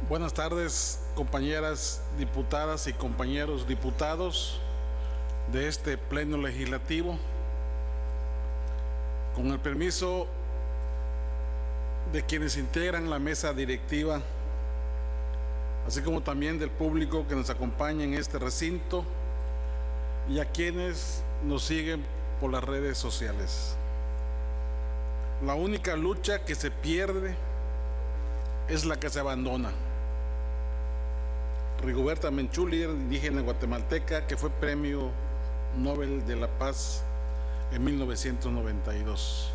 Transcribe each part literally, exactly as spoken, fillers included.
Buenas tardes, compañeras diputadas y compañeros diputados de este pleno legislativo. Con el permiso de quienes integran la mesa directiva, así como también del público que nos acompaña en este recinto y a quienes nos siguen por las redes sociales. La única lucha que se pierde es la que se abandona. Rigoberta Menchú, líder indígena guatemalteca, que fue Premio Nobel de la Paz en mil novecientos noventa y dos.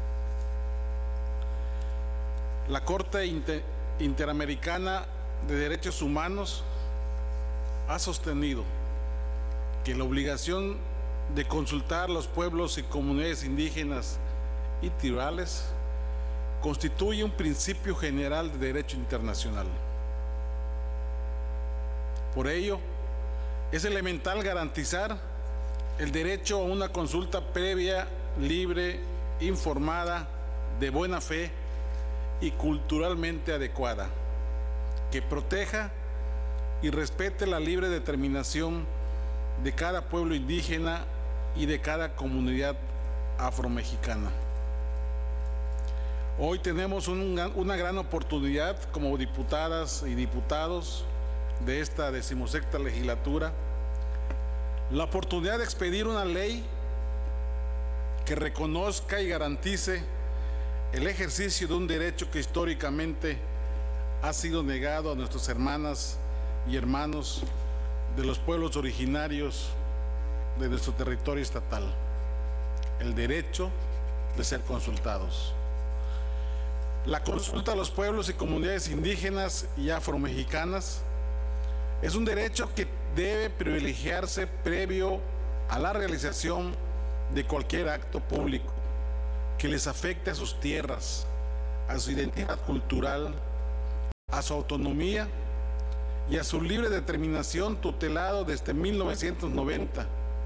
La Corte Inter- Interamericana de Derechos Humanos ha sostenido que la obligación de consultar a los pueblos y comunidades indígenas y tribales constituye un principio general de derecho internacional. Por ello, es elemental garantizar el derecho a una consulta previa, libre, informada, de buena fe y culturalmente adecuada, que proteja y respete la libre determinación de cada pueblo indígena y de cada comunidad afromexicana. Hoy tenemos un, una gran oportunidad como diputadas y diputados de esta decimosexta legislatura, la oportunidad de expedir una ley que reconozca y garantice el ejercicio de un derecho que históricamente ha sido negado a nuestras hermanas y hermanos de los pueblos originarios de nuestro territorio estatal, el derecho de ser consultados. La consulta a los pueblos y comunidades indígenas y afromexicanas es un derecho que debe privilegiarse previo a la realización de cualquier acto público que les afecte a sus tierras, a su identidad cultural, a su autonomía y a su libre determinación, tutelado desde mil novecientos noventa.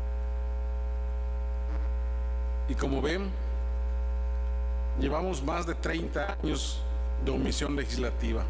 Y como ven, llevamos más de treinta años de omisión legislativa.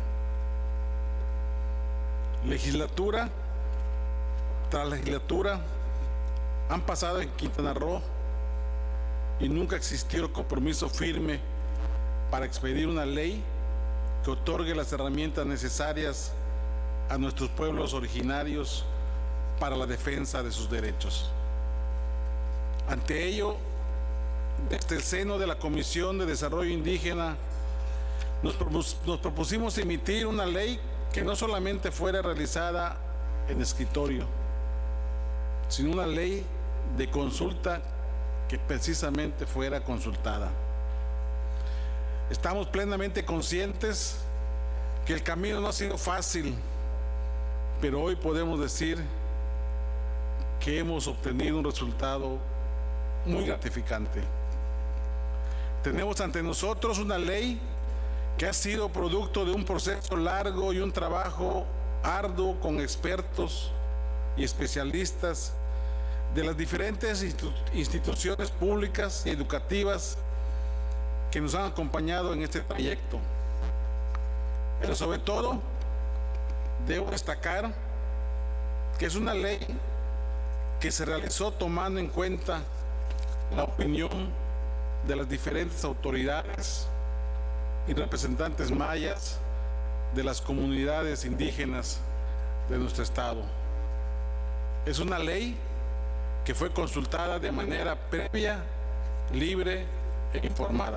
Legislatura tras legislatura han pasado en Quintana Roo y nunca existió el compromiso firme para expedir una ley que otorgue las herramientas necesarias a nuestros pueblos originarios para la defensa de sus derechos. Ante ello, desde el seno de la Comisión de Desarrollo Indígena, nos, propus nos propusimos emitir una ley que no solamente fuera realizada en escritorio, sino una ley de consulta que precisamente fuera consultada. Estamos plenamente conscientes que el camino no ha sido fácil, pero hoy podemos decir que hemos obtenido un resultado muy gratificante. Tenemos ante nosotros una ley que ha sido producto de un proceso largo y un trabajo arduo con expertos y especialistas de las diferentes institu- instituciones públicas y educativas que nos han acompañado en este trayecto. Pero sobre todo, debo destacar que es una ley que se realizó tomando en cuenta la opinión de las diferentes autoridades y representantes mayas de las comunidades indígenas de nuestro estado. Es una ley que fue consultada de manera previa, libre e informada.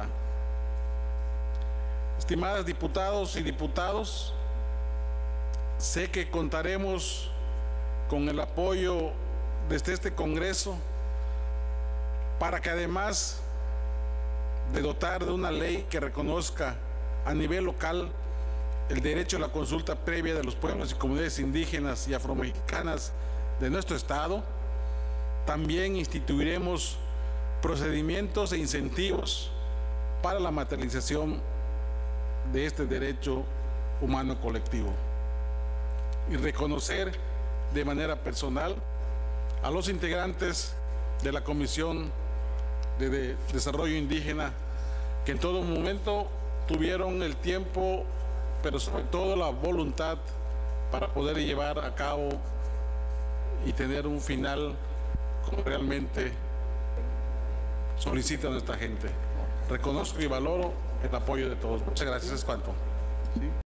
Estimadas diputados y diputados, sé que contaremos con el apoyo desde este Congreso para que, además de dotar de una ley que reconozca a nivel local el derecho a la consulta previa de los pueblos y comunidades indígenas y afromexicanas de nuestro estado, también instituiremos procedimientos e incentivos para la materialización de este derecho humano colectivo y reconocer de manera personal a los integrantes de la Comisión de, de Desarrollo Indígena que en todo momento tuvieron el tiempo pero sobre todo la voluntad para poder llevar a cabo y tener un final como realmente solicita nuestra gente. Reconozco y valoro el apoyo de todos. Muchas gracias. Es cuanto.